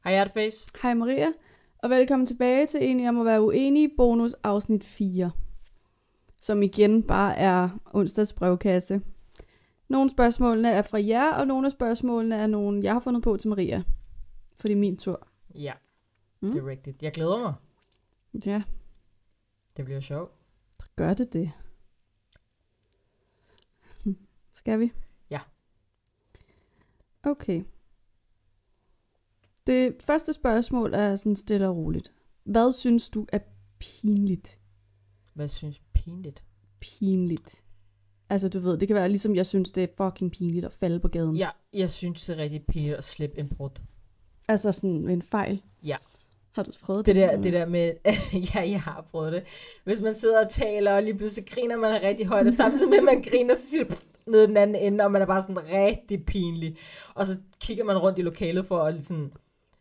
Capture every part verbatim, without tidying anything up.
Hej Artface. Hej Maria, og velkommen tilbage til Enige om at være uenige, bonus afsnit fire. Som igen bare er onsdags brevkasse. Nogle spørgsmålene er fra jer, og nogle af spørgsmålene er nogle, jeg har fundet på til Maria. For det er min tur. Ja, Mm. det er rigtigt. Jeg glæder mig. Ja, Det bliver sjovt. så gør det det. Hm. Skal vi? Ja. Okay. Det første spørgsmål er sådan stille og roligt. Hvad synes du er pinligt? Hvad synes pinligt? Pinligt. Altså du ved, det kan være ligesom jeg synes, det er fucking pinligt at falde på gaden. Ja, jeg synes det er rigtig pinligt at slippe en brud. Altså sådan en fejl. Ja. Har du prøvet Det det? der, det der med, ja, jeg har prøvet det. Hvis man sidder og taler, og lige pludselig griner man rigtig højt, og samtidig med, at man griner, så siger det ned den anden ende, og man er bare sådan rigtig pinlig. Og så kigger man rundt i lokalet for at sådan,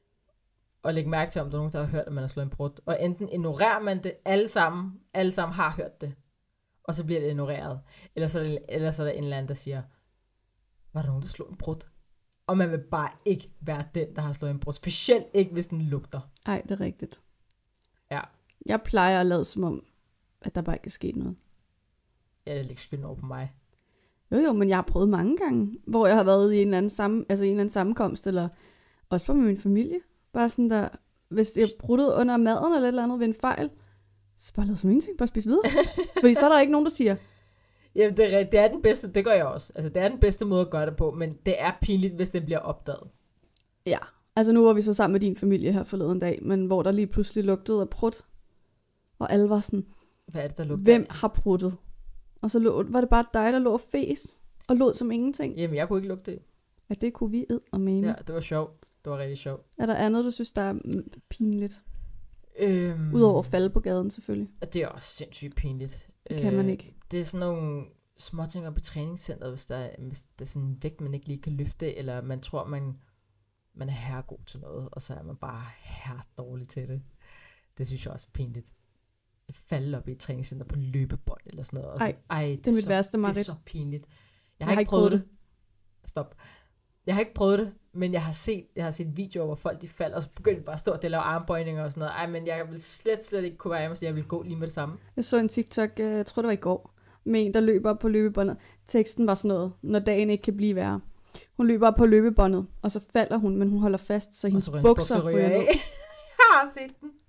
og lægge mærke til, om der er nogen, der har hørt, at man har slået en brud. Og enten ignorerer man det, alle sammen, alle sammen har hørt det, og så bliver det ignoreret. Eller så er, det, eller så er der en eller anden, der siger, var der nogen, der slog en brud? Og man vil bare ikke være den, der har slået en brud. Specielt ikke, hvis den lugter. Ej, det er rigtigt. Ja. Jeg plejer at lade som om, at der bare ikke er sket noget. Ja, det er ikke skylden over på mig. Jo jo, men jeg har prøvet mange gange, hvor jeg har været i en eller anden, sammen, altså i en eller anden sammenkomst, eller også bare med min familie. Bare sådan der, hvis jeg brudtede under maden eller et eller andet ved en fejl, så bare lade som ingenting, bare spise videre. Fordi så er der ikke nogen, der siger, Jamen, det er, det er den bedste, det gør jeg også. Altså, det er den bedste måde at gøre det på, men det er pinligt, hvis den bliver opdaget. ja. Altså nu var vi så sammen med din familie her forleden dag, men hvor der lige pludselig lugtede af prut, og alle var sådan, Hvad er det, der lugter hvem af? har pruttet? Og så lå, var det bare dig, der lå og fes, og lod som ingenting. Jamen, jeg kunne ikke lugte det. Ja, det kunne vi ed og meme. Ja, det var sjovt. Det var rigtig sjovt. Er der andet, du synes, der er mm, pinligt? Øhm, Udover at falde på gaden, selvfølgelig. Det er også sindssygt pinligt. Det kan man ikke. Det er sådan nogle småting op i træningscenteret, hvis der, er, hvis der er sådan en vægt, man ikke lige kan løfte, eller man tror, man, man er herregod til noget, og så er man bare her dårlig til det. Det synes jeg også er pinligt. At falde op i et træningscenter på løbebånd eller sådan noget. Ej, Ej det er mit så, værste Det er mareridt. så pinligt. Jeg Jeg har, har ikke prøvet det. det. Stop. Jeg har ikke prøvet det, men jeg har set, jeg har set videoer, hvor folk de falder, og så begynder de bare at stå og lave armbøjninger og sådan noget. Ej, men jeg vil slet, slet ikke kunne være hjemme, så jeg vil gå lige med det samme. Jeg så en TikTok, øh, jeg tror det var i går, med en, der løber op på løbebåndet. Teksten var sådan noget, når dagen ikke kan blive værre. Hun løber op på løbebåndet, og så falder hun, men hun holder fast, så hendes ryger bukser bukser ryger ryger af. ned. Jeg har set den.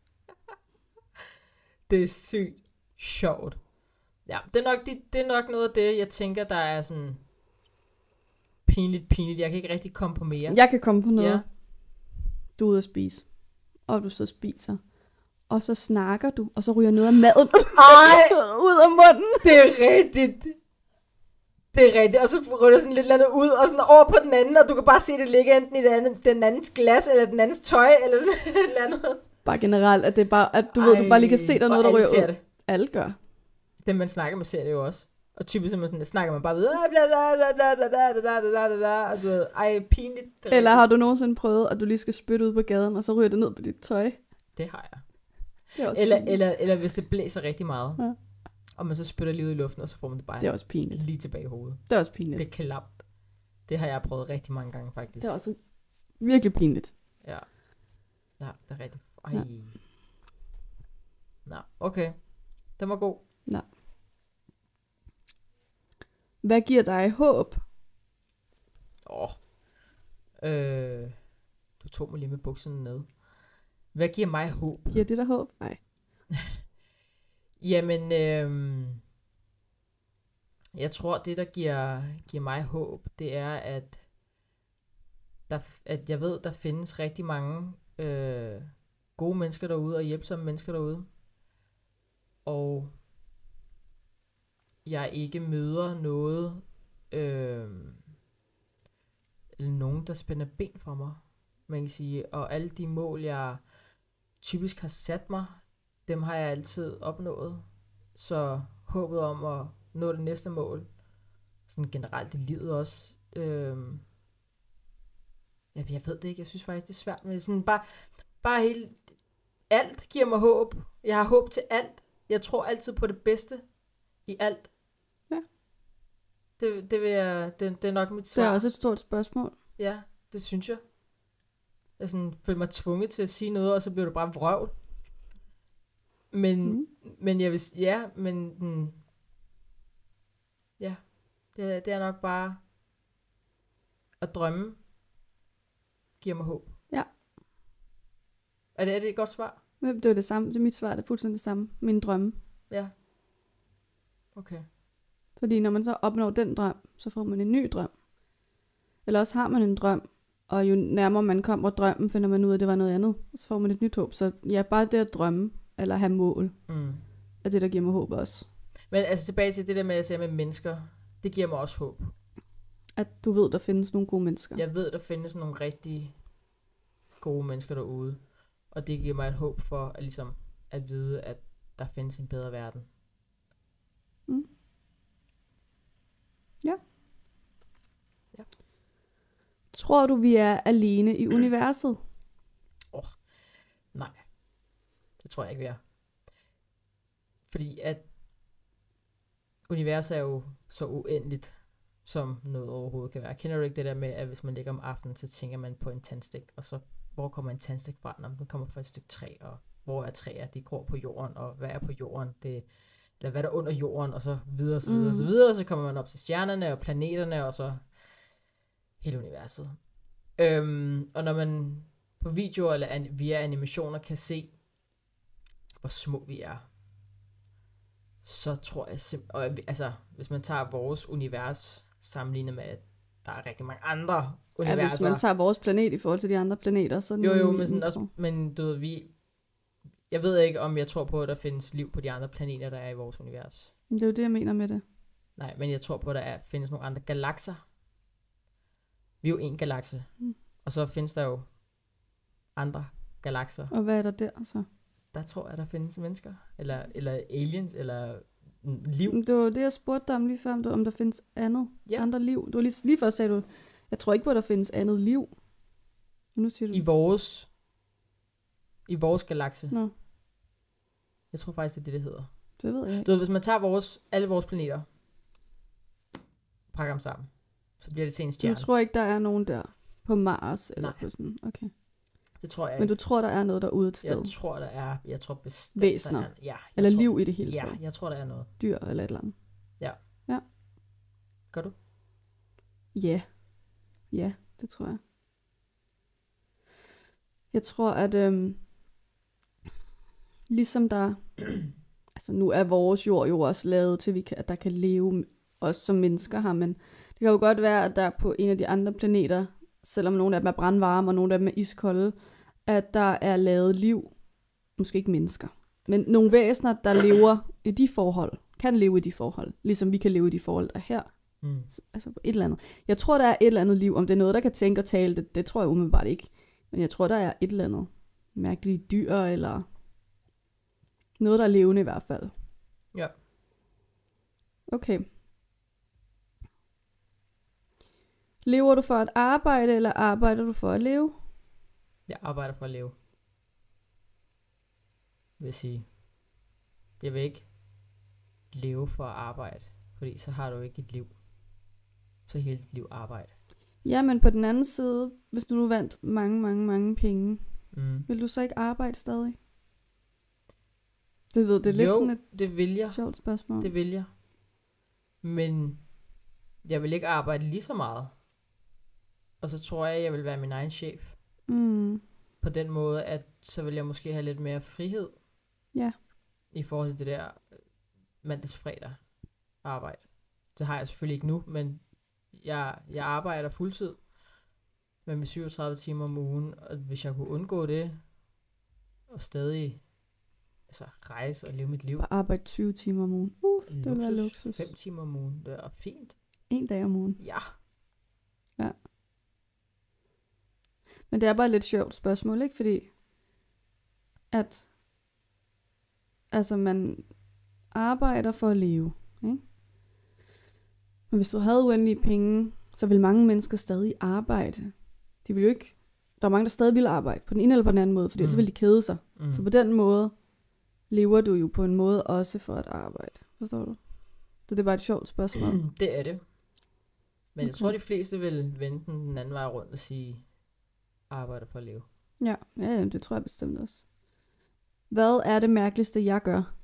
Det er sygt sjovt. Ja, det er, nok, det, det er nok noget af det, jeg tænker, der er sådan pinligt, pinligt. Jeg kan ikke rigtig komme på mere. Jeg kan komme på noget. Ja. Du er ude at spise, og du så spiser, og så snakker du, og så ryger noget af maden Ej, ud af munden. det er rigtigt. Det er rigtigt, og så ryger sådan lidt andet ud, og sådan over på den anden, og du kan bare se, det ligger enten i den, anden, den andens glas, eller den andens tøj, eller sådan et eller andet. Bare generelt, at det er bare, at du Ej, ved, du bare lige kan se, der er noget, der ryger ud. Det. Alle gør. Dem, man snakker med, ser det jo også. Og typisk man sådan, snakker man bare videre, bla bla bla bla bla bla bla bla bla bla, og du ved, ej, pinligt. Eller har du nogensinde prøvet, at du lige skal spytte ud på gaden, og så ryger det ned på dit tøj? Det har jeg. Det er også Eller, pinligt. eller, eller hvis det blæser rigtig meget, Ja. og man så spytter lige ud i luften, og så får man det bare Det er også pinligt. lige tilbage i hovedet. Det er også pinligt. Det er klamt. Det har jeg prøvet rigtig mange gange, faktisk. Det er også virkelig pinligt. Ja. Ja, det er rigtigt. Ej. Ja. Nå, okay. Den var god. Hvad giver dig håb? Åh. Øh, du tog mig lige med bukserne ned. Hvad giver mig håb? Giver det dig håb? Nej. Jamen, øhm, jeg tror, det, der giver, giver mig håb, det er, at, der, at jeg ved, der findes rigtig mange øh, gode mennesker derude, og hjælpsomme mennesker derude. Og jeg ikke møder noget, øh, eller nogen, der spænder ben for mig, man kan sige. Og alle de mål, jeg typisk har sat mig, dem har jeg altid opnået. Så håbet om at nå det næste mål, sådan generelt i livet også, øh, jeg, jeg ved det ikke, jeg synes faktisk, det er svært, men sådan bare, bare helt, alt giver mig håb. Jeg har håb til alt. Jeg tror altid på det bedste i alt. Ja. Det, det, vil jeg, det, det er nok mit svar. Det er også et stort spørgsmål. Ja, det synes jeg. Jeg sådan, følte mig tvunget til at sige noget, og så blev det bare vrøvl. Men, mm. men jeg vil, ja, men, mm, ja, det, det er nok bare at drømme giver mig håb. Ja. Er det, er det et godt svar? Det er det samme. Det er mit svar, det er fuldstændig det samme. Min drømme. Ja. Okay. Fordi når man så opnår den drøm, så får man en ny drøm. Eller også har man en drøm, og jo nærmere man kommer drømmen, finder man ud af, at det var noget andet. Og så får man et nyt håb. Så ja, bare det at drømme, eller have mål, mm. er det, der giver mig håb også. Men altså tilbage til det der med, at jeg siger med mennesker, det giver mig også håb. At du ved, der findes nogle gode mennesker. Jeg ved, der findes nogle rigtig gode mennesker derude. Og det giver mig et håb for at, ligesom, at vide, at der findes en bedre verden. Mm. Ja. Ja. Tror du, vi er alene i universet? Åh, oh, nej. Det tror jeg ikke, vi er. Fordi at universet er jo så uendeligt, som noget overhovedet kan være. Kender du ikke det der med, at hvis man ligger om aftenen, så tænker man på en tandstik, og så hvor kommer en tandstik fra? Når den kommer fra et stykke træ, og hvor er træer? De gror på jorden, og hvad er på jorden? Det, eller hvad er der under jorden, og så videre, så videre, mm. så videre, og så kommer man op til stjernerne og planeterne, og så hele universet. Øhm, og når man på videoer eller an, via animationer kan se, hvor små vi er, så tror jeg simpelthen, altså hvis man tager vores univers sammenlignet med, at der er rigtig mange andre universer. Ja, hvis man tager vores planet i forhold til de andre planeter, så jo, jo, men, sådan også, men du ved, vi, jeg ved ikke, om jeg tror på, at der findes liv på de andre planeter, der er i vores univers. Det er jo det, jeg mener med det. Nej, men jeg tror på, at der er, findes nogle andre galakser. Vi er jo en galakse, mm. og så findes der jo andre galakser. Og hvad er der der så? Der tror jeg, der findes mennesker, eller, eller aliens, eller liv. Det var det, jeg spurgte dig om lige før, om, du, om der findes andet, ja. andre liv. Du var lige, lige først sagde du, jeg tror ikke på, at der findes andet liv. Nu siger du. I vores, i vores galakse. Nå. Jeg tror faktisk, det er det, det hedder. Det ved jeg ikke. Du ved, hvis man tager vores, alle vores planeter, pakker dem sammen, så bliver det til en stjerne. Du tror ikke, der er nogen der på Mars? Eller Nej. På sådan, okay. Det tror jeg ikke. Men du tror, der er noget derude et sted? Jeg tror, der er, jeg tror bestemt, væsener? der er, ja, eller tror, liv i det hele ja, taget? Ja, jeg tror, der er noget. Dyr eller et eller andet? Ja. Ja. Gør du? Ja. Ja, det tror jeg. Jeg tror, at øhm, ligesom der, altså nu er vores jord jo også lavet til, vi kan, at der kan leve også som mennesker her, men det kan jo godt være, at der på en af de andre planeter, selvom nogle af dem er brandvarme, og nogle af dem er iskolde, at der er lavet liv, måske ikke mennesker, men nogle væsener, der lever i de forhold, kan leve i de forhold, ligesom vi kan leve i de forhold, der er her. Mm. Altså på et eller andet. Jeg tror, der er et eller andet liv, om det er noget, der kan tænke og tale, det, det tror jeg umiddelbart ikke. Men jeg tror, der er et eller andet mærkeligt dyr, eller noget, der er levende i hvert fald. Ja. Okay. Lever du for at arbejde, eller arbejder du for at leve? Jeg arbejder for at leve. Vil jeg sige. Jeg vil ikke leve for at arbejde, fordi så har du ikke et liv. Så hele dit liv arbejde. Ja, men på den anden side, hvis du nu vandt mange, mange, mange penge, mm. vil du så ikke arbejde stadig? Det ved, det er lidt jo, sådan et det vil jeg. sjovt spørgsmål. Det vil jeg. Men jeg vil ikke arbejde lige så meget. Og så tror jeg, jeg vil være min egen chef. Mm. På den måde, at så vil jeg måske have lidt mere frihed. Ja. I forhold til det der mandags-fredag arbejde. Det har jeg selvfølgelig ikke nu, men jeg, jeg arbejder fuldtid med med syvogtredive timer om ugen, og hvis jeg kunne undgå det, og stadig altså, rejse og leve mit liv. Bare arbejde tyve timer om ugen. Uff, det ville være luksus. fem timer om ugen, det er fint. En dag om ugen. Ja. Ja. Men det er bare et lidt sjovt spørgsmål, ikke? Fordi at altså man arbejder for at leve, ikke? Men hvis du havde uendelige penge, så vil mange mennesker stadig arbejde. De vil jo ikke, der er mange, der stadig vil arbejde, på den ene eller på den anden måde, for ellers mm. vil de kede sig. Mm. Så på den måde lever du jo på en måde også for at arbejde. Forstår du? Så det er bare et sjovt spørgsmål. Det er det. Men okay. Jeg tror, de fleste vil vente den anden vej rundt og sige, arbejder for at leve. Ja, ja, ja, det tror jeg bestemt også. Hvad er det mærkeligste, jeg gør?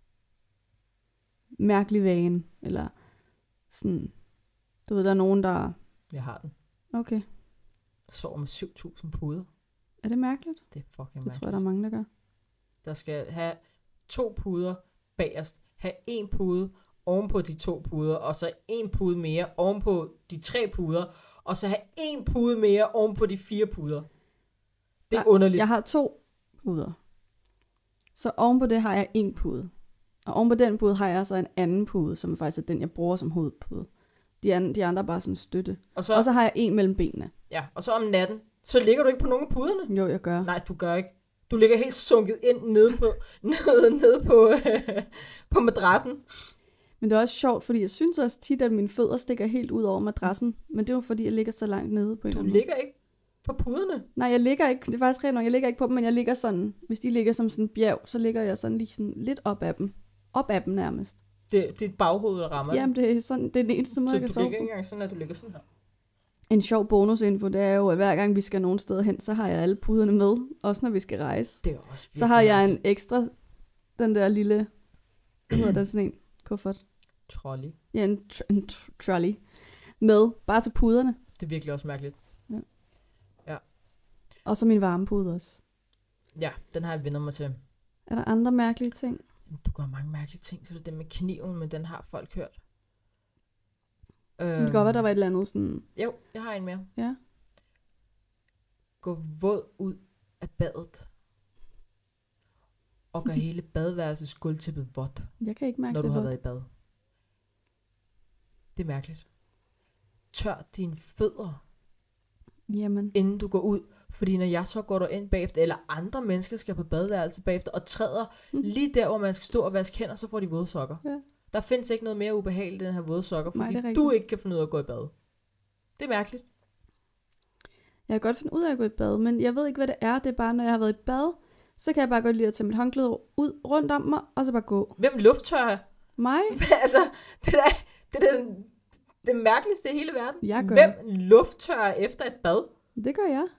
Mærkelig vane, eller sådan, du ved, der er nogen, der... Jeg har den. Okay, Jeg sover med syv tusind puder. er det mærkeligt? Det er fucking Det mærkeligt. tror jeg, der er mange, der gør. Der skal have to puder bagerst. Have en pude ovenpå de to puder, og så en pude mere ovenpå de tre puder, og så have en pude mere ovenpå de fire puder. Det er Ja, underligt. Jeg har to puder. Så ovenpå det har jeg en pude. Og ovenpå den pude har jeg så en anden pude, som faktisk er den, jeg bruger som hovedpude. De andre, de andre er bare sådan støtte. Og Så... så, Og så har jeg en mellem benene. ja, og så om natten, så ligger du ikke på nogen af puderne. Jo, jeg gør. Nej, du gør ikke. Du ligger helt sunket ind nede på, nede, nede på, øh, på madrassen. Men det er også sjovt, fordi jeg synes også tit, at mine fødder stikker helt ud over madrassen. Men det er jo fordi, jeg ligger så langt nede på en Du eller anden måde. ligger ikke på puderne. Nej, jeg ligger ikke, det er faktisk rent nok, jeg ligger ikke på dem, men jeg ligger sådan, hvis de ligger som sådan en bjerg, så ligger jeg sådan lige sådan lidt op af dem. Op af dem nærmest. Det, det er et baghoved, der rammer. Jamen, det er, sådan, det er den eneste måde, så jeg kan du sove ligger på. ikke engang sådan, at du ligger sådan her. En sjov bonusinfo, det er jo, at hver gang vi skal nogen steder hen, så har jeg alle puderne med, også når vi skal rejse. Det er også Så har jeg en ekstra, den der lille, hvad hedder den, sådan en kuffert? trolley. Ja, en, tr- en tr- trolley med, bare til puderne. Det er virkelig også mærkeligt. Og så min varmepude også. Ja, den har jeg vendt mig til. Er der andre mærkelige ting? Du gør mange mærkelige ting, så det er det med kniven, men den har folk hørt. Det kan godt være, der var et eller andet sådan, Jo, jeg har en mere. ja. Gå våd ud af badet. Og gør hele badeværelsets gulvtæppet vådt, Jeg kan ikke mærke når du det har godt. været i bad. Det er mærkeligt. Tør dine fødder, Jamen, inden du går ud. Fordi når jeg så går der ind bagefter, eller andre mennesker skal på badeværelse bagefter, og træder Mm. lige der, hvor man skal stå og vaske hænder, så får de våde sokker. Ja. Der findes ikke noget mere ubehageligt end at have våde sokker, Nej, fordi det er du rigtigt. ikke kan finde ud af at gå i bad. Det er mærkeligt. jeg kan godt finde ud af at gå i bad, men jeg ved ikke, hvad det er. Det er bare, når jeg har været i bad, så kan jeg bare godt lide at tage mit håndklæde ud rundt om mig, og så bare gå. Hvem lufttørrer? Mig? altså, det er det, er det, det mærkeligste i hele verden. Jeg gør. Hvem lufttørrer efter et bad? Det gør jeg.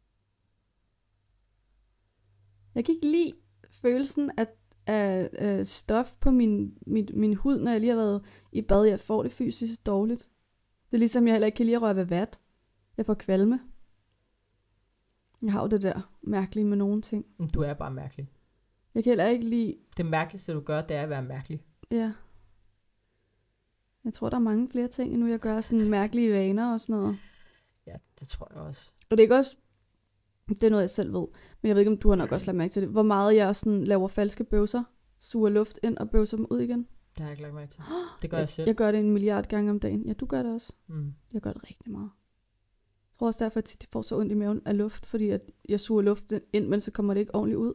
Jeg kan ikke lide følelsen af, af, af stof på min, min, min hud, når jeg lige har været i bad. Jeg får det fysisk dårligt. Det er ligesom, jeg heller ikke kan lide at røre ved vat. Jeg får kvalme. Jeg har jo det der mærkelige med nogle ting. Men Du er bare mærkelig. Jeg kan heller ikke lide... Det mærkeligste, du gør, det er at være mærkelig. Ja. Jeg tror, der er mange flere ting, endnu jeg gør sådan mærkelige vaner og sådan noget. Ja, det tror jeg også. Og det er ikke også... Det er noget, jeg selv ved. Men jeg ved ikke, om du har nok også lagt mærke til det. Hvor meget jeg sådan laver falske bøvser. Suger luft ind og bøvser dem ud igen. Det har jeg ikke lagt mærke til. Det gør jeg, Jeg, selv. jeg gør det en milliard gange om dagen. Ja, du gør det også. Mm. Jeg gør det rigtig meget. Jeg tror også derfor, at jeg tit får så ondt i maven af luft. Fordi at jeg suger luft ind, men så kommer det ikke ordentligt ud.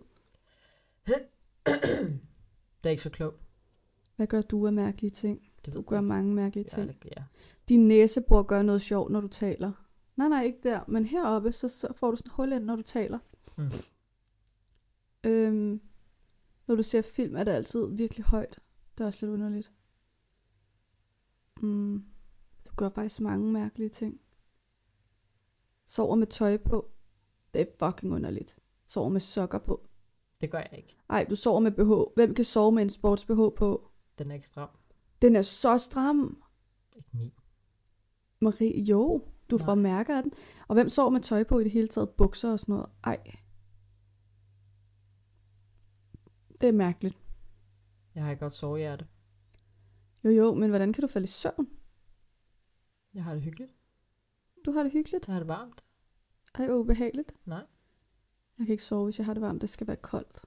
Det er ikke så klogt. Hvad gør du af mærkelige ting? Det Du ved gør jeg mange mærkelige ikke. ting. Ja, det, ja. Din næsebor gør noget sjovt, når du taler. Nej, nej, ikke der. Men heroppe, så, så får du sådan et hul ind, når du taler. Mm. Øhm, når du ser film, er det altid virkelig højt. Det er også lidt underligt. Mm, du gør faktisk mange mærkelige ting. Sover med tøj på. Det er fucking underligt. Sover med sokker på. Det gør jeg ikke. Ej, du sover med B H. Hvem kan sove med en sports B H på? Den er ikke stram. Den er så stram. Ikke min. Marie, jo. Du Nej. får mærker af den. Og hvem sover med tøj på i det hele taget? Bukser og sådan noget. Ej. Det er mærkeligt. Jeg har ikke godt sovehjerte. Jo, jo, men hvordan kan du falde i søvn? Jeg har det hyggeligt. Du har det hyggeligt. Jeg har det varmt. Ej, hvor ubehageligt. Nej. Jeg kan ikke sove, hvis jeg har det varmt. Det skal være koldt.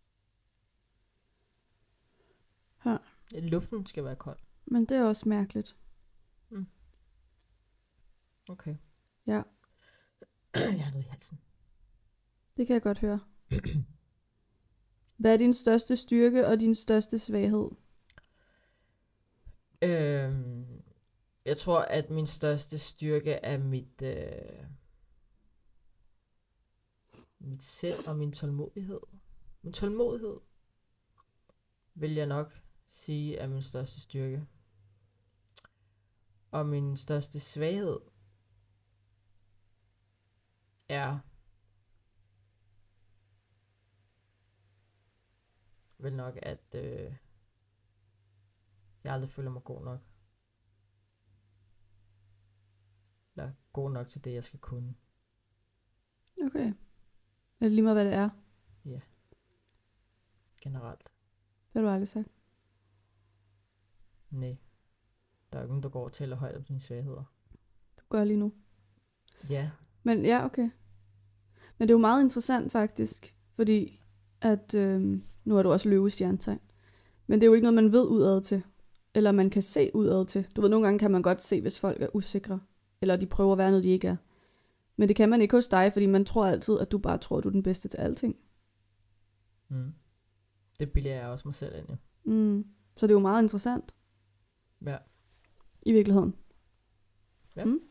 Her. Luften skal være kold. Men det er også mærkeligt. Okay. Ja. Jeg har noget i halsen. Det kan jeg godt høre. Hvad er din største styrke og din største svaghed? Øhm, jeg tror, at min største styrke er mit, øh, mit sind og min tålmodighed. Min tålmodighed vil jeg nok sige er min største styrke. Og min største svaghed er vel nok, at øh, jeg aldrig føler mig god nok. Eller god nok til det, jeg skal kunne. Okay. Er det lige meget, hvad det er? Ja. Generelt. Det har du aldrig sagt. Nej. Der er jo ikke nogen, der går og tæller højt om dine svagheder. Du gør lige nu. Ja. Men ja, okay. Men det er jo meget interessant faktisk, fordi at, øh, nu er du også løvestjernetegn. Men det er jo ikke noget, man ved udad til, eller man kan se udad til. Du ved, nogle gange kan man godt se, hvis folk er usikre, eller de prøver at være noget, de ikke er. Men det kan man ikke hos dig, fordi man tror altid, at du bare tror, at du er den bedste til alting. Mm. Det bilder jeg også mig selv ind, jo. Mm. Så det er jo meget interessant. Ja. I virkeligheden. Ja. Mm.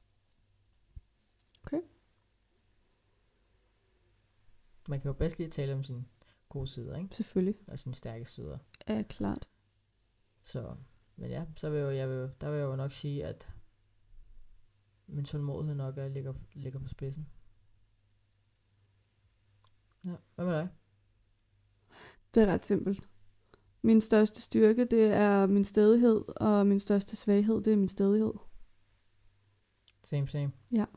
Okay. Man kan jo bedst lige tale om sine gode sider, ikke? Selvfølgelig. Og sine stærke sider. Ja, klart. Så, men ja, så vil jeg, jo- jeg vil, jo- der vil jeg jo nok sige, at min tålmodighed nok er, ligger, ligger på spidsen. Ja, hvad med dig? Det er ret simpelt. Min største styrke, det er min stædighed, og min største svaghed, det er min stædighed. Same, same.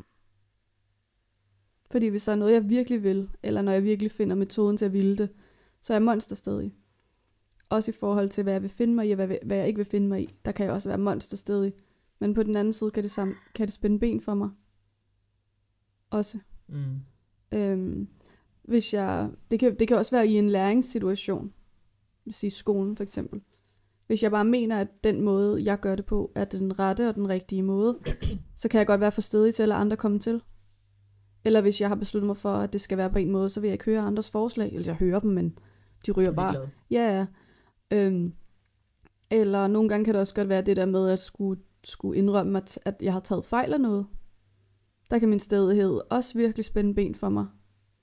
Fordi hvis der er noget, jeg virkelig vil, eller når jeg virkelig finder metoden til at ville det, så er jeg monsterstædig. Også i forhold til, hvad jeg vil finde mig i, og hvad, hvad jeg ikke vil finde mig i. Der kan jeg også være monsterstædig. Men på den anden side kan det, samme, kan det spænde ben for mig. Også. Mm. Øhm, hvis jeg, det, kan, det kan også være i en læringssituation. Det vil sige skolen for eksempel. Hvis jeg bare mener, at den måde, jeg gør det på, er den rette og den rigtige måde, så kan jeg godt være for stædig til at lade andre komme til. Eller hvis jeg har besluttet mig for, at det skal være på en måde, så vil jeg ikke høre andres forslag. Eller jeg hører dem, men de ryger bare. Ligeglad. Ja, ja. Øhm, eller nogle gange kan det også godt være det der med, at skulle, skulle indrømme, at, at jeg har taget fejl af noget. Der kan min stædighed også virkelig spænde ben for mig.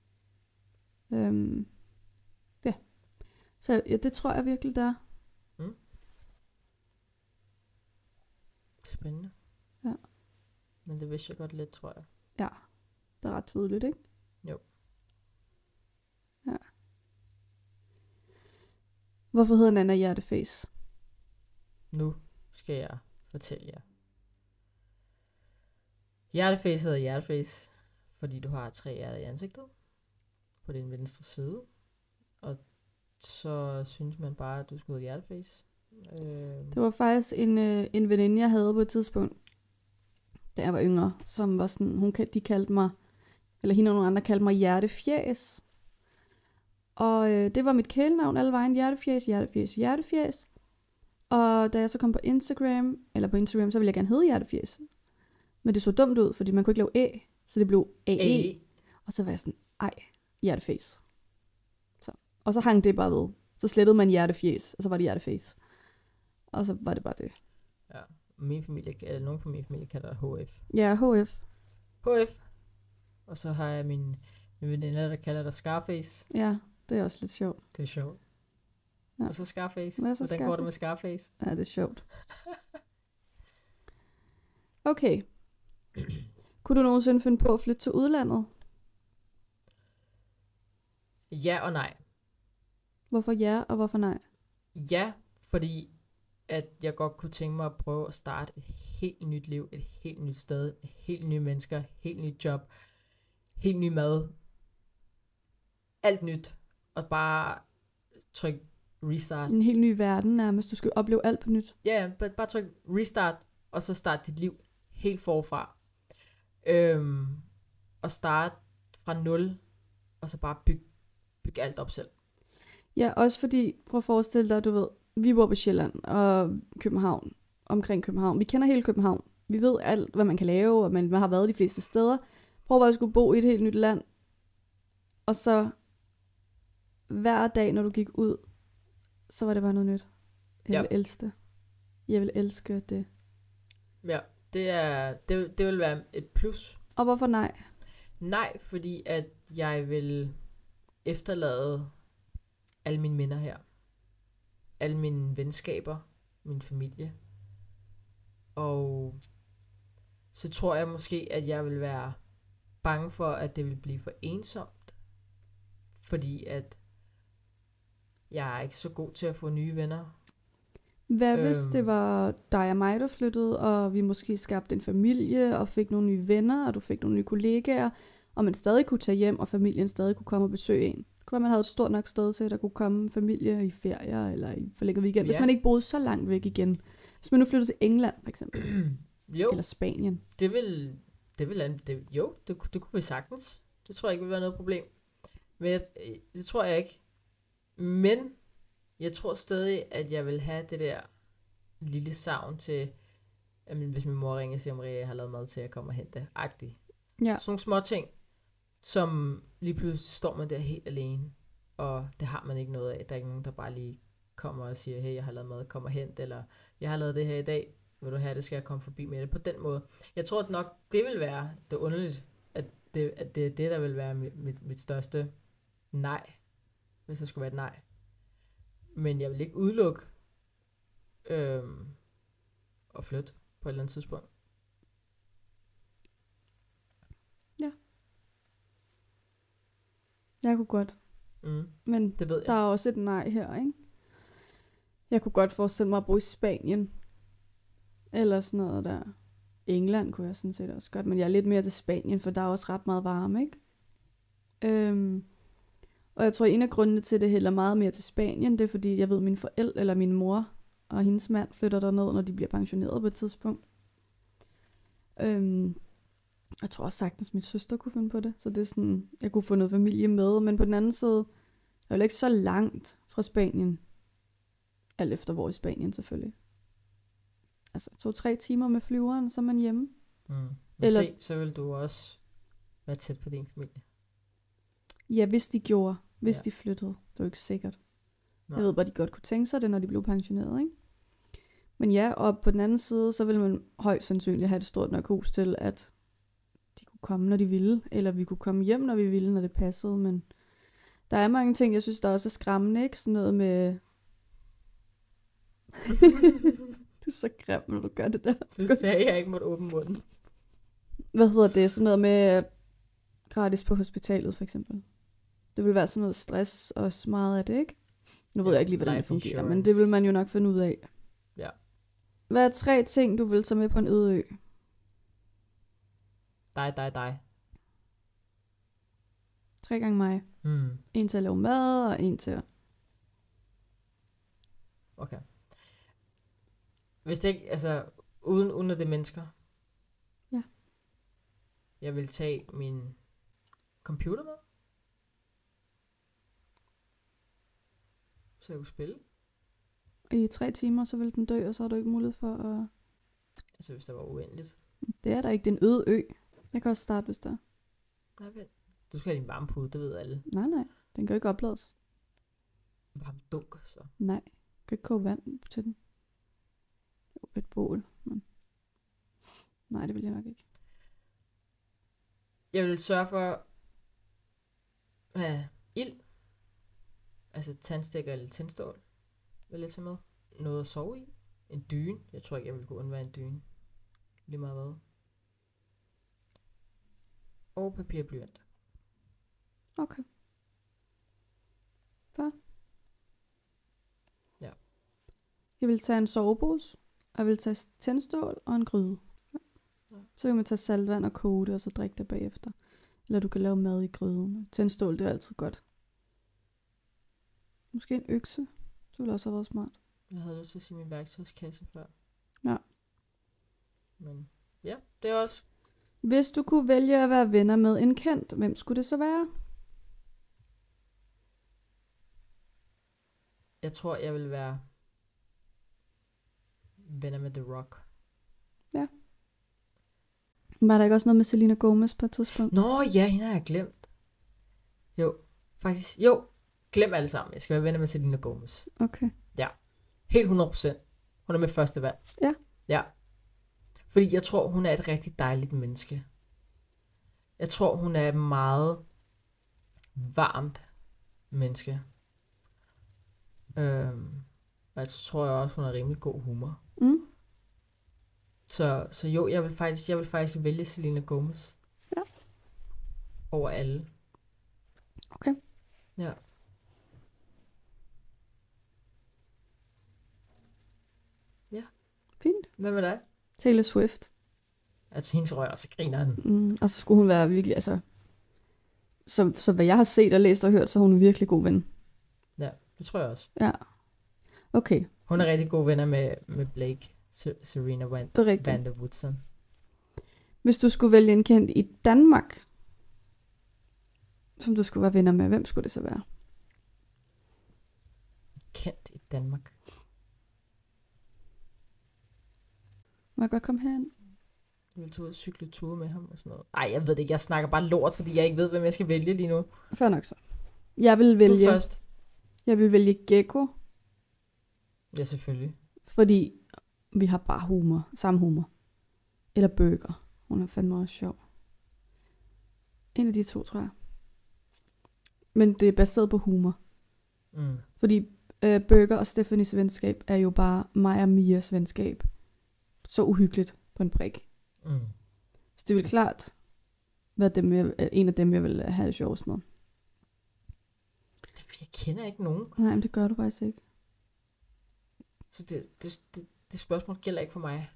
Øhm, ja. Så ja, det tror jeg virkelig, der er. Spændende. Ja. Men det vidste jeg godt lidt, tror jeg. Ja, det er ret tydeligt, ikke? Jo. Ja. Hvorfor hedder Nana Hjerteface? Nu skal jeg fortælle jer. Hjerteface hedder hjerteface, fordi du har tre hjerter i ansigtet på din venstre side. Og så synes man bare, at du skulle hedde hjerteface. Øh, Det var faktisk en, øh, en veninde, jeg havde på et tidspunkt, da jeg var yngre, som var sådan, hun, de kaldte mig, eller hende og nogle andre kaldte mig Hjertefjæs. Og øh, det var mit kælenavn alle vejen, Hjertefjæs, Hjertefjæs, Hjertefjæs. Og da jeg så kom på Instagram, eller på Instagram, så ville jeg gerne hedde Hjertefjæs. Men det så dumt ud, fordi man kunne ikke lave æ, så det blev A E. A. Og så var jeg sådan, ej, Hjerteface. Så. Og så hang det bare ved. Så slettede man Hjertefjæs, og så var det Hjerteface. Og så var det bare det. Ja, min familie, eller nogen fra min familie kalder det H F. Ja, H F. H F. Og så har jeg min, min veninde, der kalder det Scarface. Ja, det er også lidt sjovt. Det er sjovt. Ja. Og så Scarface. Hvad er så Hvordan går det med Scarface? Scarface? Ja, det er sjovt. Okay. Kunne du nogensinde finde på at flytte til udlandet? Ja og nej. Hvorfor ja, og hvorfor nej? Ja, fordi at jeg godt kunne tænke mig at prøve at starte et helt nyt liv, et helt nyt sted, helt nye mennesker, helt nyt job, helt ny mad, alt nyt, og bare trykke restart. En helt ny verden nærmest. Du skal opleve alt på nyt. Ja, yeah, bare, bare tryk restart, og så starte dit liv helt forfra. Øhm, og starte fra nul, og så bare bygge byg alt op selv. Ja, også fordi, prøv at forestille dig, du ved, vi bor på Sjælland og København, omkring København. Vi kender hele København. Vi ved alt, hvad man kan lave, og man, man har været de fleste steder. Prøv bare at skulle bo i et helt nyt land. Og så hver dag, når du gik ud, så var det bare noget nyt. Jeg Ja. vil elske det. Jeg vil elske det. Ja, det, er, det, det vil være et plus. Og hvorfor nej? Nej, fordi at jeg vil efterlade alle mine minder her. Alle mine venskaber, min familie. Og så tror jeg måske, at jeg vil være bange for, at det vil blive for ensomt. Fordi at Jeg er ikke så god til at få nye venner. Hvad hvis Øhm. det var dig og mig, der flyttede, og vi måske skabte en familie, og fik nogle nye venner, og du fik nogle nye kollegaer, og man stadig kunne tage hjem, og familien stadig kunne komme og besøge en? Det kunne være, man havde et stort nok sted til, at der kunne komme familie i ferier, eller i forlænget weekend, hvis Ja. man ikke boede så langt væk igen. Hvis man nu flyttede til England, for eksempel, Jo, eller Spanien. det vil, det vil an- det, jo, det, det kunne vi sagtens. Det tror jeg ikke vil være noget problem. Men jeg, det tror jeg ikke. Men jeg tror stadig, at jeg vil have det der lille savn til, jamen, hvis min mor ringer og siger, Maria, jeg har lavet mad til at komme og hente det. Agtigt. Ja. Sådan nogle små ting, som lige pludselig står man der helt alene, og det har man ikke noget af. Der er ikke nogen, der bare lige kommer og siger, hey, jeg har lavet mad, kom og hent, eller jeg har lavet det her i dag, vil du have det, skal jeg komme forbi med det. På den måde. Jeg tror at nok, det vil være det underligt, at det, at det er det, der vil være mit, mit, mit største nej, hvis der skulle være et nej. Men jeg vil ikke udelukke øhm, at flytte på et eller andet tidspunkt. Jeg kunne godt. Mm, Men det ved der jeg. er også et nej her, ikke? Jeg kunne godt forestille mig at bo i Spanien. Eller sådan noget der. England kunne jeg sådan set også godt. Men jeg er lidt mere til Spanien, for der er også ret meget varme, ikke? Øhm, og jeg tror, en af grundene til, at det hælder meget mere til Spanien, det er fordi, jeg ved, at mine forældre, eller min mor og hendes mand flytter derned, når de bliver pensioneret på et tidspunkt. Øhm, jeg tror også sagtens, at min søster kunne finde på det. Så det er sådan, jeg kunne få noget familie med. Men på den anden side, det er jo ikke så langt fra Spanien. Alt efter hvor i Spanien selvfølgelig. Altså to-tre timer med flyveren, så er man hjemme. Mm. Men Eller- se, så vil du også være tæt på din familie. Ja, hvis de gjorde. Hvis Ja. de flyttede. Det er jo ikke sikkert. Nej. Jeg ved bare, de godt kunne tænke sig det, når de blev pensioneret, ikke? Men ja, og på den anden side, så ville man højst sandsynligt have et stort nok hus til, at de kunne komme, når de ville. Eller vi kunne komme hjem, når vi ville, når det passede. Men der er mange ting, jeg synes, der også er skræmmende, ikke? Sådan noget med... Du er så grim, når du gør det der. Du sagde, at jeg ikke måtte åbne munden. Hvad hedder det? Sådan noget med gratis på hospitalet, for eksempel. Det vil være sådan noget stress og meget af det, ikke? Nu ved Ja, jeg ikke lige, hvordan det life fungerer, insurance. men det vil man jo nok finde ud af. Ja. Hvad er tre ting, du vil tage med på en øde ø? Dig, dig, dig. Tre gange mig. Mm. En til at lave mad, og en til at... Okay. Hvis det ikke, altså, uden, uden at det er mennesker. Ja. Jeg vil tage min computer med. Så jeg kunne spille. I tre timer, så vil den dø, og så har du ikke mulighed for at... Altså, hvis der var uendeligt. Det er der ikke. Det er en øde ø. Jeg kan også starte, hvis der... Nej, vent. Du skal have din varmepude, det ved alle. Nej, nej. Den kan jo ikke oplades. Varme dunk, så. Nej. Du kan ikke koge vand til den. Jo, et bål. Men... Nej, det vil jeg nok ikke. Jeg vil sørge for at have ild. Altså tandstikker eller tændstål. Vil jeg tage med. Noget at sove i. En dyne. Jeg tror ikke, jeg vil kunne undvære en dyne. Lige meget hvad. Og papir og blyant. Okay. Hvad? Ja. Jeg vil tage en sovepose, og jeg vil tage tændstål og en gryde. Ja. Ja. Så kan man tage saltvand og koge det, og så drikke det bagefter. Eller du kan lave mad i gryden. Tændstål, det er altid godt. Måske en økse. Det ville også have været smart. Jeg havde lyst til at sige min værktøjskasse før. Ja. Men ja, det er også. Hvis du kunne vælge at være venner med en kendt, hvem skulle det så være? Jeg tror, jeg vil være venner med The Rock. Var der ikke også noget med Selena Gomez på et tidspunkt? Nå ja, hende har jeg glemt. Jo, faktisk. Jo, glem alle sammen. Jeg skal være venner med Selena Gomez. Okay. Helt hundrede procent. Hun er med første valg. Ja. Ja. Fordi jeg tror, hun er et rigtig dejligt menneske. Jeg tror, hun er et meget varmt menneske. Øhm, og jeg tror jeg også, hun har rimelig god humor. Mm. Så, så jo, jeg vil faktisk, jeg vil faktisk vælge Selena Gomez. Ja. Over alle. Okay. Ja. Fint. Hvad med dig? Taylor Swift. Altså, hendes rør, så griner den. Mm, og så skulle hun være virkelig, altså... Så, så hvad jeg har set og læst og hørt, så er hun en virkelig god ven. Ja, det tror jeg også. Ja. Okay. Hun er rigtig gode venner med, med Blake, Serena Van, Det er rigtigt. Van der Woodson. Hvis du skulle vælge en kendt i Danmark, som du skulle være venner med, hvem skulle det så være? Kendt i Danmark. Må jeg godt komme herind? Jeg vil tage ud og cykle ture med ham og sådan noget. Ej, jeg ved det ikke. Jeg snakker bare lort, fordi jeg ikke ved, hvem jeg skal vælge lige nu. Fair nok så. Jeg vil vælge... Du først. Jeg vil vælge Gekko, Ja, selvfølgelig. fordi vi har bare humor. Samme humor. Eller Burger. Hun er fandme også sjov. En af de to, tror jeg. Men det er baseret på humor. Mm. Fordi øh, Burger og Stephanies venskab er jo bare mig og Mias venskab. Så uhyggeligt på en prik. Mm. Så det vil klart være dem, jeg, en af dem, jeg vil have det sjovest med. Det, jeg kender ikke nogen. Nej, men det gør du faktisk ikke. Så det, det, det, det spørgsmål gælder ikke for mig.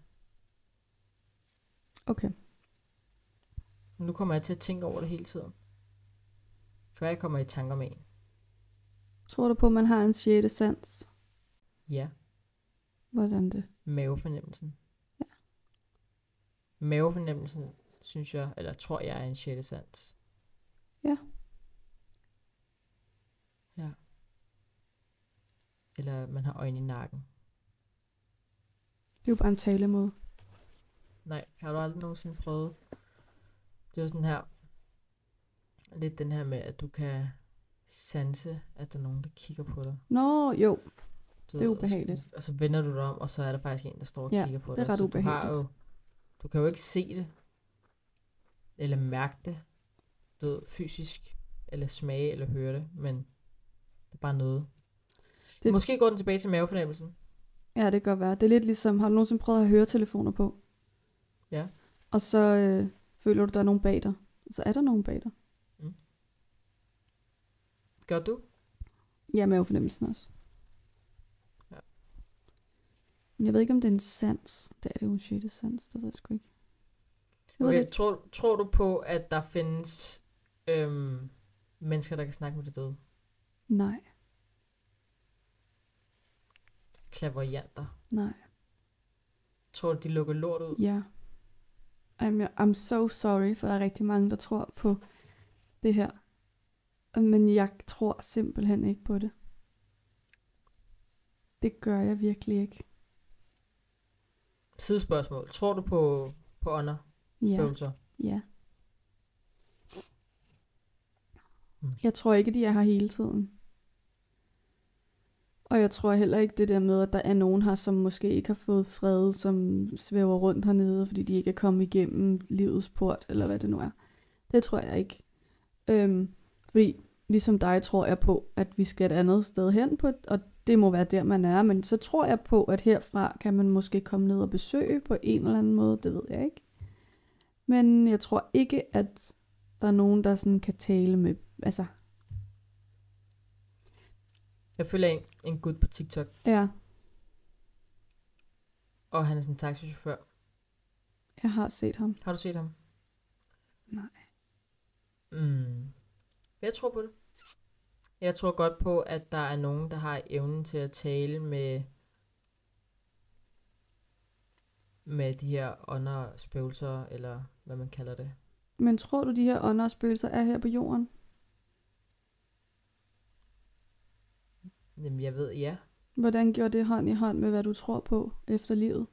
Okay. Nu kommer jeg til at tænke over det hele tiden. Kan jeg kommer i tanker med en? Tror du på, at man har en sjette sans? Ja. Hvordan det? Mavefornemmelsen. Ja. Mavefornemmelsen, synes jeg, eller tror jeg, er en sjette sans. Ja. Ja. Eller man har øjne i nakken. Det er jo bare en talemåde. Nej, har du aldrig nogensinde prøvet? Det er sådan her. Lidt den her med, at du kan sanse, at der er nogen, der kigger på dig. Nå, jo. Du Det er ved, ubehageligt. Og så, og så vender du dig om, og så er der faktisk en, der står og Ja, kigger på det er dig. ret Så ubehageligt. Du, har jo, du kan jo ikke se det, eller mærke det, du ved, fysisk, eller smage, eller høre det, men det er bare noget. Det... Måske går den tilbage til mavefornemmelsen. Ja, det kan godt være. Det er lidt ligesom, har du nogensinde prøvet at høre telefoner på? Ja. Og så øh, føler du, der er nogen bag dig. Og så er der nogen bag dig. Mm. Gør du? Ja, mavefornemmelsen også. Ja. Men jeg ved ikke, om det er en sans. Det er det jo en sjette sans, det ved jeg sgu ikke. Jeg ved Okay, det ikke. tror, tror du på, at der findes øhm, mennesker, der kan snakke med det døde? Nej, Klaverjanter. nej. Tror du, de lukker lort ud? Ja. I'm, I'm so sorry, for der er rigtig mange, der tror på det her. Men jeg tror simpelthen ikke på det. Det gør jeg virkelig ikke. Sidespørgsmål. Tror du på, på ånder? Ja, Følelser? ja. Mm. Jeg tror ikke, de er her hele tiden. Og jeg tror heller ikke det der med, at der er nogen her, som måske ikke har fået fred, som svæver rundt hernede, fordi de ikke er kommet igennem livets port, eller hvad det nu er. Det tror jeg ikke. Øhm, fordi ligesom dig tror jeg på, at vi skal et andet sted hen på, og det må være der, man er. Men så tror jeg på, at herfra kan man måske komme ned og besøge på en eller anden måde, det ved jeg ikke. Men jeg tror ikke, at der er nogen, der sådan kan tale med, altså... Jeg følger en, en gut på TikTok, Ja, og han er sådan en taxichauffør. jeg har set ham. Har du set ham? Nej. Mm. Jeg tror på det. Jeg tror godt på, at der er nogen, der har evnen til at tale med med de her ånder, spøgelser, eller hvad man kalder det. Men tror du, de her ånder og spøgelser er her på jorden? Jamen, jeg ved, ja. Hvordan gjorde det hånd i hånd med, hvad du tror på efter livet?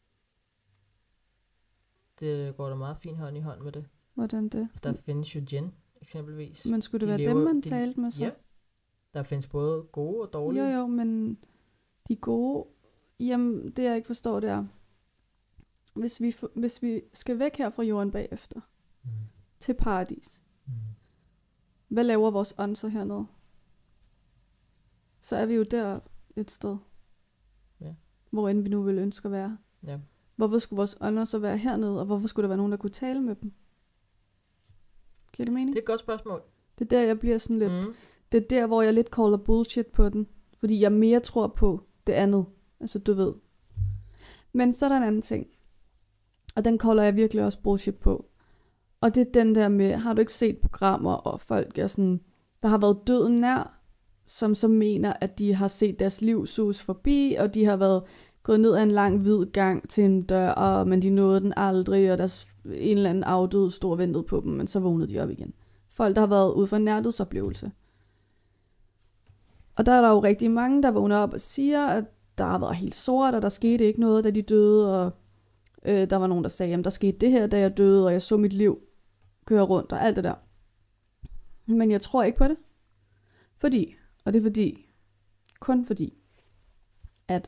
Det går da meget fint hånd i hånd med det. Hvordan det? Der findes jo djinn, eksempelvis. Men skulle det De være lever- dem, man de- talte med så? Ja. Der findes både gode og dårlige. Jo, jo, men de gode... Jamen, det jeg ikke forstår, det er... Hvis vi, f- hvis vi skal væk her fra jorden bagefter, Mm. til paradis, Mm. hvad laver vores ånd så hernede? Så er vi jo der et sted. Ja. Hvor end vi nu vil ønske at være. Ja. Hvorfor skulle vores ånder så være hernede, og hvorfor skulle der være nogen, der kunne tale med dem? Giver det mening? Det er et godt spørgsmål. Det er der, jeg bliver sådan lidt... Mm. Det er der, hvor jeg lidt caller bullshit på den. Fordi jeg mere tror på det andet. Altså, du ved. Men så er der en anden ting. Og den kolder jeg virkelig også bullshit på. Og det er den der med, har du ikke set programmer, og folk er sådan, der har været døden nær, som så mener, at de har set deres liv sus forbi, og de har været gået ned ad en lang hvid gang til en dør, og, men de nåede den aldrig, og der en eller anden afdød stor ventet på dem, men så vågnede de op igen. Folk, der har været ude for en nærhedsoplevelse. Og der er der jo rigtig mange, der vågner op og siger, at der har været helt sort, og der skete ikke noget, da de døde, og øh, der var nogen, der sagde, at der skete det her, da jeg døde, og jeg så mit liv køre rundt, og alt det der. Men jeg tror ikke på det. Fordi, og det er fordi, kun fordi, at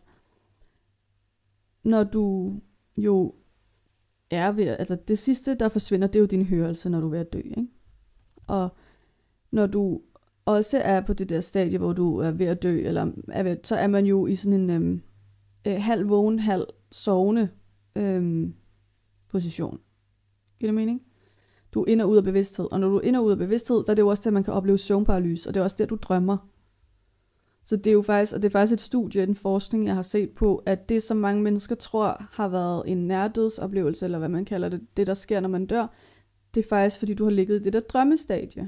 når du jo er ved, altså det sidste, der forsvinder, det er jo din hørelse, når du er ved at dø, ikke? Og når du også er på det der stadie, hvor du er ved at dø, eller er ved, så er man jo i sådan en øhm, øh, halv vågen, halv sovende øhm, position. Giver det mening? Du er ind og ud af bevidsthed, og når du er ind og ud af bevidsthed, så er det jo også det, at man kan opleve søvnparalyse, og det er også der, du drømmer. Så det er jo faktisk, og det er faktisk et studie, en forskning, jeg har set på, at det, som mange mennesker tror har været en nærdødsoplevelse, eller hvad man kalder det, det der sker, når man dør, det er faktisk, fordi du har ligget i det der drømmestadie.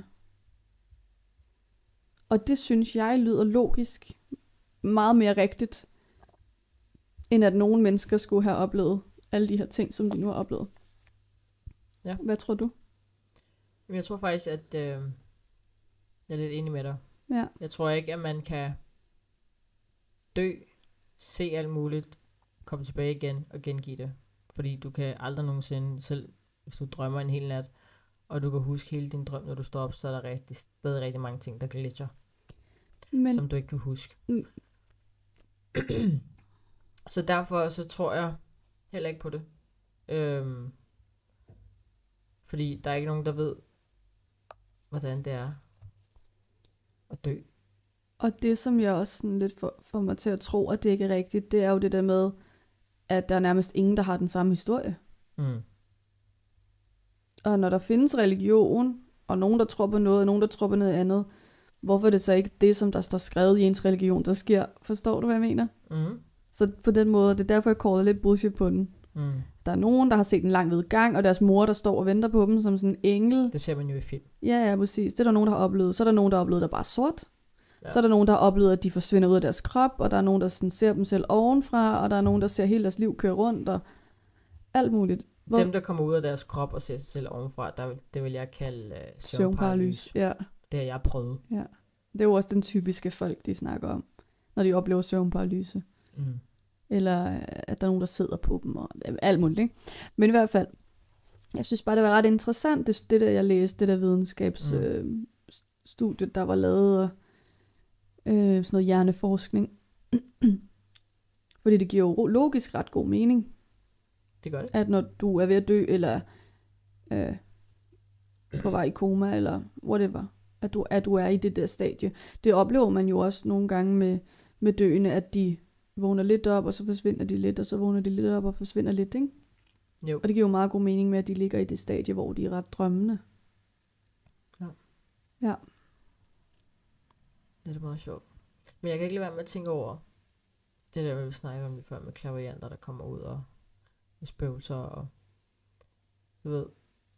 Og det synes jeg lyder logisk meget mere rigtigt, end at nogle mennesker skulle have oplevet alle de her ting, som de nu har oplevet. Ja. Hvad tror du? Jeg tror faktisk, at øh, jeg er lidt enig med dig. Ja. Jeg tror ikke, at man kan dø, se alt muligt, komme tilbage igen og gengive det. Fordi du kan aldrig nogensinde, selv hvis du drømmer en hel nat, og du kan huske hele din drøm, når du står op, så er der rigtig, stadig rigtig mange ting, der glitcher. Men som du ikke kan huske. Mm. Så derfor så tror jeg heller ikke på det. Øhm, fordi der er ikke nogen, der ved, hvordan det er at dø. Og det, som jeg også sådan lidt får, får mig til at tro, at det ikke er rigtigt, det er jo det der med, at der er nærmest ingen, der har den samme historie. Mm. Og når der findes religion, og nogen, der tror på noget, og nogen, der tror på noget andet, hvorfor er det så ikke det, som der står skrevet i ens religion, der sker? Forstår du, hvad jeg mener? Mm. Så på den måde, det er derfor, jeg kalder lidt bullshit på den. Mm. Der er nogen, der har set en lang ved gang, og deres mor, der står og venter på dem som sådan en engel. Det ser man jo i film. Ja, ja, præcis. Det er der nogen, der har oplevet. Så er der nogen, der har oplevet, der er bare sort. Ja. Så er der nogen, der har oplevet, at de forsvinder ud af deres krop, og der er nogen, der sådan ser dem selv ovenfra, og der er nogen, der ser hele deres liv køre rundt, og alt muligt. Hvor... Dem, der kommer ud af deres krop og ser sig selv ovenfra, der, det vil jeg kalde uh, søvnparalyse. Ja. Det har jeg prøvet. Ja. Det er jo også den typiske folk, de snakker om, når de oplever søvnparalyse. Mm. Eller at der er nogen, der sidder på dem, og alt muligt, ikke? Men i hvert fald, jeg synes bare, det var ret interessant, det, det der, jeg læste, det der videnskabsstudie, mm. øh, der var lavet, og øh, sådan noget hjerneforskning. Fordi det giver jo logisk ret god mening. Det gør det. At når du er ved at dø, eller øh, på vej i koma, eller whatever, at du, at du er i det der stadie. Det oplever man jo også nogle gange med, med døende, at de vågner lidt op, og så forsvinder de lidt, og så vågner de lidt op, og forsvinder lidt, ikke? Jo. Og det giver jo meget god mening med, at de ligger i det stadie, hvor de er ret drømmende. Ja. Ja. Det er meget sjovt. Men jeg kan ikke lade være med at tænke over det der, vi snakker om lige før, med klaverjanter, der kommer ud og med spøgelser, og du ved,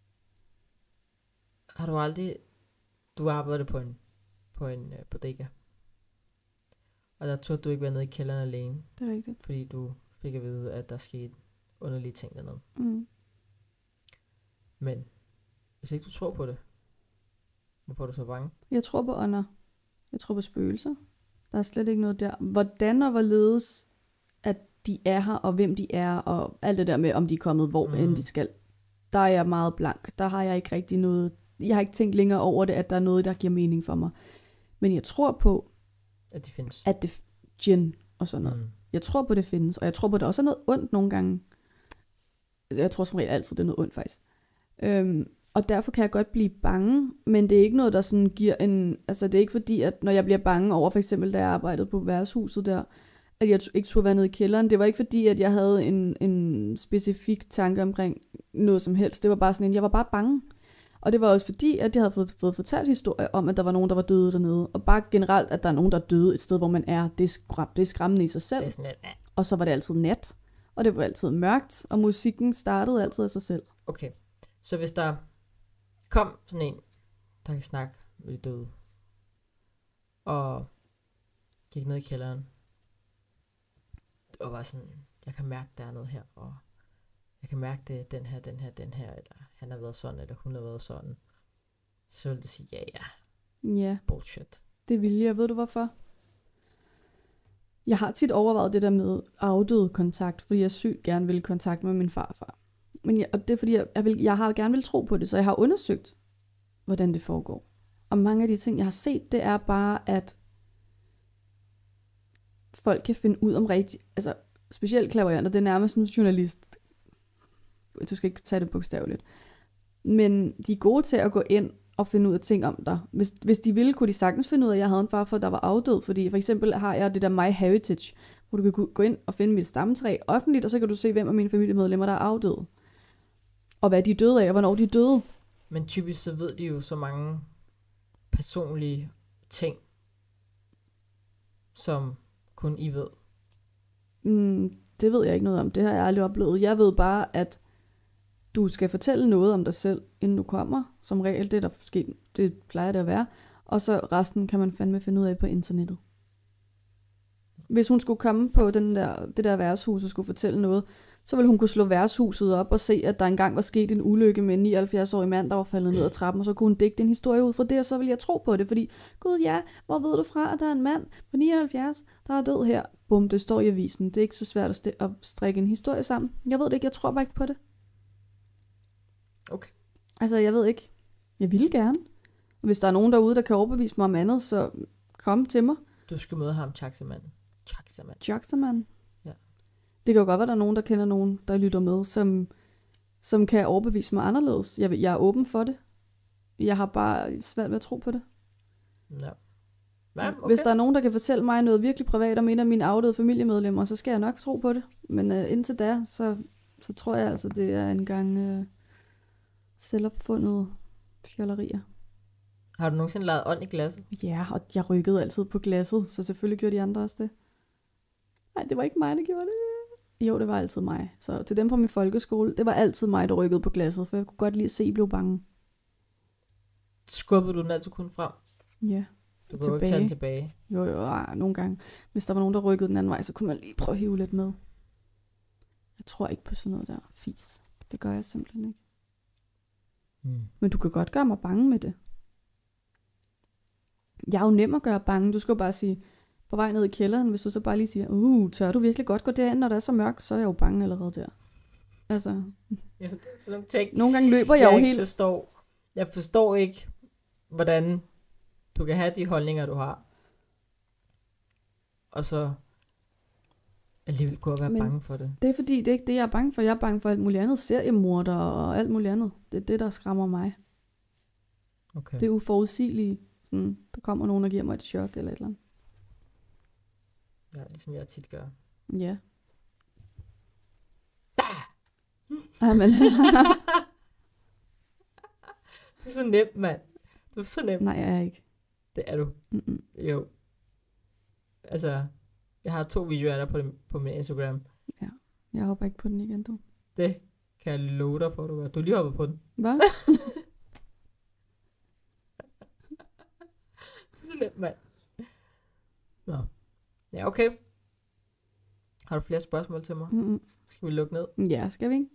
har du aldrig, du har arbejdet på en, på en uh, bodega, og der turde du ikke være nede i kælderen alene. Det er rigtigt. Fordi du fik at vide, at der skete underlige ting dernede. Mm. Men hvis ikke du tror på det, hvorfor er du så bange? Jeg tror på ånder. Jeg tror på spøgelser. Der er slet ikke noget der. Hvordan og hvorledes, at de er her, og hvem de er, og alt det der med, om de er kommet, hvor mm. end de skal. Der er jeg meget blank. Der har jeg ikke rigtig noget. Jeg har ikke tænkt længere over det, at der er noget, der giver mening for mig. Men jeg tror på, at de findes. At det djinn og sådan noget. Mm. Jeg tror på, det findes, og jeg tror på, at der også er noget ondt nogle gange. Jeg tror som regel altid, det er noget ondt faktisk. Øhm, og derfor kan jeg godt blive bange, men det er ikke noget, der sådan giver en... Altså det er ikke fordi, at når jeg bliver bange over, for eksempel da jeg arbejdede på værtshuset der, at jeg ikke skulle være nede i kælderen. Det var ikke fordi, at jeg havde en, en specifik tanke omkring noget som helst. Det var bare sådan en, jeg var bare bange. Og det var også fordi, at jeg havde fået, fået fortalt historier om, at der var nogen, der var døde dernede. Og bare generelt, at der er nogen, der er døde et sted, hvor man er, det er, skram, det er skræmmende i sig selv. Det er sådan lidt, ja. Og så var det altid nat. og det var altid mørkt, og musikken startede altid af sig selv. Okay, så hvis der kom sådan en, der kan snakke med de døde, og gik ned i kælderen, og var sådan, jeg kan mærke, der er noget her, og jeg kan mærke det, den her, den her, den her, eller han har været sådan, eller hun har været sådan, så vil du sige, ja, ja, Ja, bullshit. det ville jeg. Ved du hvorfor? Jeg har tit overvejet det der med afdød kontakt, fordi jeg sygt gerne ville kontakt med min farfar. Men jeg, og det er fordi, jeg, jeg, vil, jeg har gerne vil tro på det, så jeg har undersøgt, hvordan det foregår. Og mange af de ting, jeg har set, det er bare, at folk kan finde ud om rigtigt, altså specielt klaverjanter, det er nærmest som journalist. Du skal ikke tage det bogstaveligt. Men de er gode til at gå ind og finde ud af ting om dig. Hvis, hvis de ville, kunne de sagtens finde ud af, at jeg havde en farfar, der var afdød. Fordi for eksempel har jeg det der MyHeritage, hvor du kan gå ind og finde mit stammetræ offentligt, og så kan du se, hvem af mine familiemedlemmer, der er afdøde. Og hvad de er døde af, og hvornår de er døde. Men typisk så ved de jo så mange personlige ting, som kun I ved. Mm, det ved jeg ikke noget om. Det har jeg aldrig oplevet. Jeg ved bare, at du skal fortælle noget om dig selv, inden du kommer. Som regel, det der sket, det plejer det at være. Og så resten kan man fandme finde ud af på internettet. Hvis hun skulle komme på den der, det der værtshus og skulle fortælle noget, så ville hun kunne slå værtshuset op og se, at der engang var sket en ulykke med en nioghalvfjerds-årig mand, der var faldet ned ad trappen, og så kunne hun digte en historie ud fra det, og så ville jeg tro på det, fordi, gud ja, hvor ved du fra, at der er en mand på nioghalvfjerds, der er død her? Bum, det står i avisen. Det er ikke så svært at, st- at strikke en historie sammen. Jeg ved det ikke, jeg tror bare ikke på det. Okay. Altså, jeg ved ikke. Jeg vil gerne. Hvis der er nogen derude, der kan overbevise mig om andet, så kom til mig. Du skal møde ham, taxamanden. Taxamanden. Jackson. Ja. Det kan jo godt være, der er nogen, der kender nogen, der lytter med, som, som kan overbevise mig anderledes. Jeg, jeg er åben for det. Jeg har bare svært ved at tro på det. Ja. Ja, okay. Hvis der er nogen, der kan fortælle mig noget virkelig privat om en af mine afdøde familiemedlemmer, så skal jeg nok tro på det. Men uh, indtil da, så, så tror jeg altså, det er en gang uh, selvopfundet fjollerier. Har du nogensinde lavet ånd i glasset? Ja, og jeg rykkede altid på glasset, så selvfølgelig gjorde de andre også det. Nej, det var ikke mig, der gjorde det. Jo, det var altid mig. Så til dem fra min folkeskole, det var altid mig, der rykkede på glasset, for jeg kunne godt lide at se, at I blev bange. Skubbede du den altid kun frem? Ja. Du kunne jo ikke tage den tilbage. Jo, jo, ej, nogle gange. Hvis der var nogen, der rykkede den anden vej, så kunne man lige prøve at hive lidt med. Jeg tror ikke på sådan noget der fis. Det gør jeg simpelthen ikke. Hmm. Men du kan godt gøre mig bange med det. Jeg er jo nem at gøre bange. Du skal jo bare sige, på vej ned i kælderen, hvis du så bare lige siger, uh, tør du virkelig godt gå derind, når det er så mørkt, så er jeg jo bange allerede der. Altså, Ja, det er sådan nogle ting, nogle gange løber jeg, jeg jo ikke helt... forstår. Jeg forstår ikke, hvordan du kan have de holdninger, du har. Og så alligevel gå og være Men bange for det. Det er fordi, det er ikke det, jeg er bange for. Jeg er bange for alt muligt andet. Seriemorder og alt muligt andet. Det er det, der skræmmer mig. Okay. Det er uforudsigelige. Sådan, der kommer nogen, der giver mig et chok eller et eller andet. Ja, ligesom jeg tit gør. Ja. Ej, men... Du er så nem, mand. Du er så nem. Nej, jeg er ikke. Det er du. Mm-mm. Jo. Altså, jeg har to videoer af dig på, dem, på min Instagram. Ja, jeg hopper ikke på den igen, du. Det kan jeg love dig for, du gør. Du er lige hoppet på den. Hvad? Du er så nem, mand. Nå. Ja, okay. Har du flere spørgsmål til mig? Mm-mm. Skal vi lukke ned? Ja, skal vi ikke?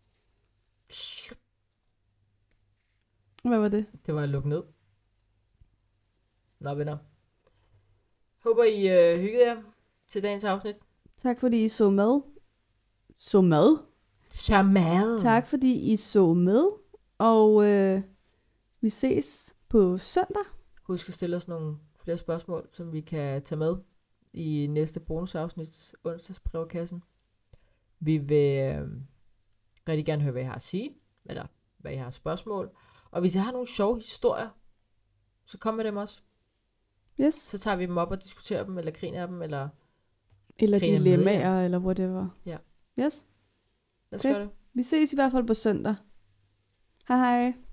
Hvad var det? Det var at lukke ned. Nå, venner. Håber, I øh, hyggede jer til dagens afsnit. Tak fordi I så med. Så med? Chamad. Tak fordi I så med. Og øh, vi ses på søndag. Husk at stille os nogle flere spørgsmål, som vi kan tage med i næste bonusafsnit, onsdagsbrevkassen. Vi vil øh, rigtig gerne høre, hvad I har at sige, eller hvad I har spørgsmål. Og hvis I har nogle sjove historier, så kom med dem også. Yes. Så tager vi dem op og diskuterer dem, eller griner af dem, eller Eller griner med dilemmaer, jer. eller whatever. Ja. Yes. Lad os Okay. gøre det. Vi ses i hvert fald på søndag. Hej hej.